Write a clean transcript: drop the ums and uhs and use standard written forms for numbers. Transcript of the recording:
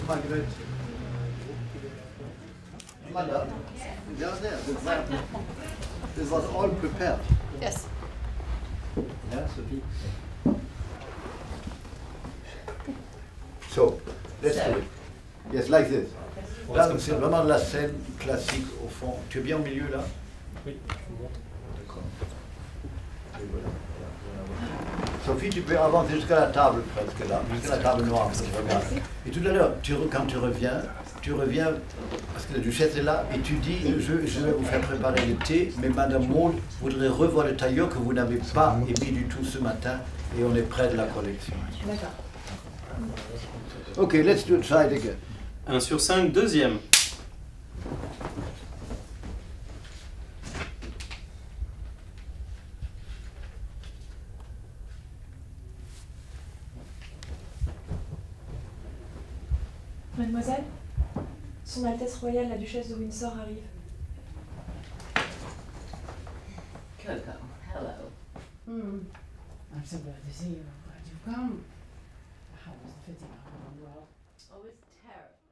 Margaret. Madam, down there, this was all prepared. Yes. Yeah, Sophie. So, let's do it. Yes, like this. Là, c'est vraiment la scène classique au fond. Tu es bien au milieu là? Oui, je suis bon. D'accord. Et voilà. Sophie, tu peux avancer jusqu'à la table presque là, jusqu'à la table noire. Et tout à l'heure, quand tu reviens, parce que la duchesse est là, et tu dis, je vais vous faire préparer le thé, mais Madame Maud voudrait revoir le tailleur que vous n'avez pas émis du tout ce matin, et on est près de la collection. D'accord. Ok, let's do it side again. 1 sur 5, deuxième. Mademoiselle, Son Altesse Royale, la Duchesse de Windsor arrive. Coco, hello. I'm so glad to see you. I'm glad you've come. How was the fitting of the world? Oh, it's terrible.